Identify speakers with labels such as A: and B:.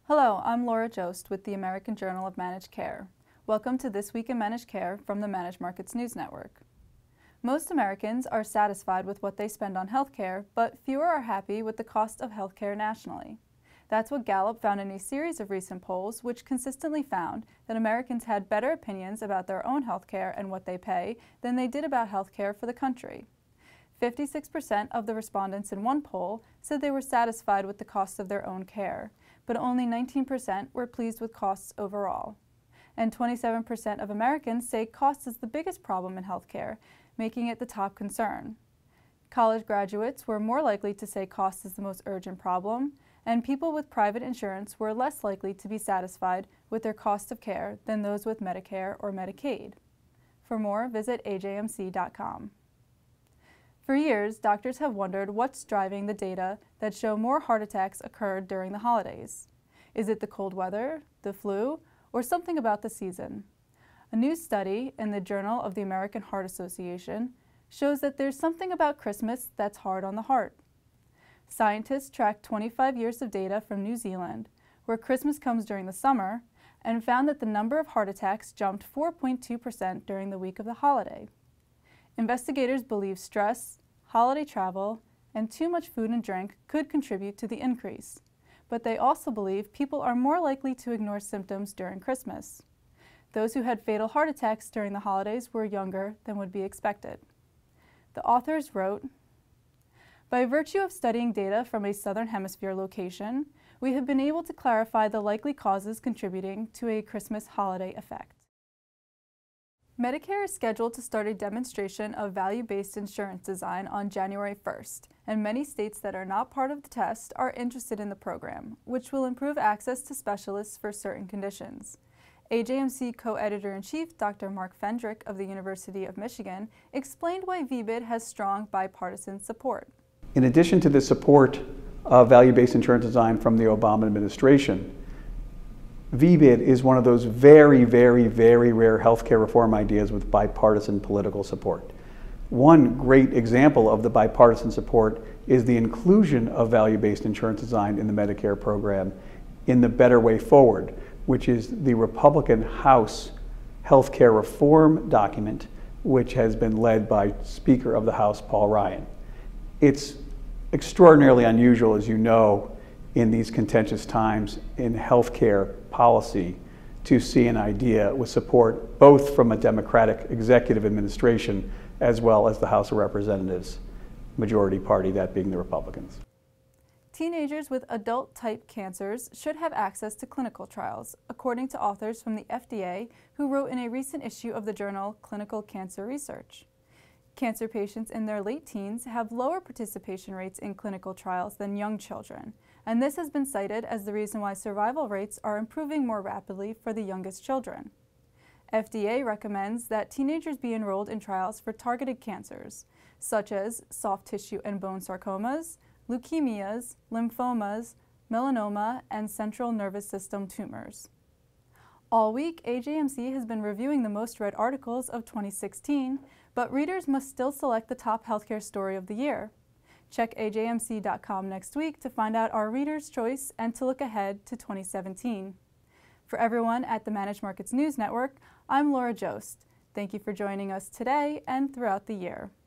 A: Hello, I'm Laura Jost with the American Journal of Managed Care. Welcome to This Week in Managed Care from the Managed Markets News Network. Most Americans are satisfied with what they spend on healthcare, but fewer are happy with the cost of healthcare nationally. That's what Gallup found in a series of recent polls, which consistently found that Americans had better opinions about their own healthcare and what they pay than they did about healthcare for the country. 56% of the respondents in one poll said they were satisfied with the cost of their own care, but only 19% were pleased with costs overall. And 27% of Americans say cost is the biggest problem in healthcare, making it the top concern. College graduates were more likely to say cost is the most urgent problem, and people with private insurance were less likely to be satisfied with their cost of care than those with Medicare or Medicaid. For more, visit ajmc.com. For years, doctors have wondered what's driving the data that show more heart attacks occurred during the holidays. Is it the cold weather, the flu, or something about the season? A new study in the Journal of the American Heart Association shows that there's something about Christmas that's hard on the heart. Scientists tracked 25 years of data from New Zealand, where Christmas comes during the summer, and found that the number of heart attacks jumped 4.2% during the week of the holiday. Investigators believe stress, holiday travel, and too much food and drink could contribute to the increase, but they also believe people are more likely to ignore symptoms during Christmas. Those who had fatal heart attacks during the holidays were younger than would be expected. The authors wrote, "By virtue of studying data from a Southern Hemisphere location, we have been able to clarify the likely causes contributing to a Christmas holiday effect." Medicare is scheduled to start a demonstration of value-based insurance design on January 1st, and many states that are not part of the test are interested in the program, which will improve access to specialists for certain conditions. AJMC co-editor-in-chief Dr. Mark Fendrick of the University of Michigan explained why VBID has strong bipartisan support.
B: In addition to the support of value-based insurance design from the Obama administration, VBID is one of those very, very, very rare healthcare reform ideas with bipartisan political support. One great example of the bipartisan support is the inclusion of value-based insurance design in the Medicare program in the Better Way Forward, which is the Republican House healthcare reform document, which has been led by Speaker of the House Paul Ryan. It's extraordinarily unusual, as you know, in these contentious times in healthcare policy to see an idea with support both from a Democratic executive administration as well as the House of Representatives majority party, that being the Republicans.
A: Teenagers with adult-type cancers should have access to clinical trials, according to authors from the FDA who wrote in a recent issue of the journal Clinical Cancer Research. Cancer patients in their late teens have lower participation rates in clinical trials than young children, and this has been cited as the reason why survival rates are improving more rapidly for the youngest children. FDA recommends that teenagers be enrolled in trials for targeted cancers, such as soft tissue and bone sarcomas, leukemias, lymphomas, melanoma, and central nervous system tumors. All week, AJMC has been reviewing the most read articles of 2016, but readers must still select the top healthcare story of the year. Check ajmc.com next week to find out our reader's choice and to look ahead to 2017. For everyone at the Managed Markets News Network, I'm Laura Jost. Thank you for joining us today and throughout the year.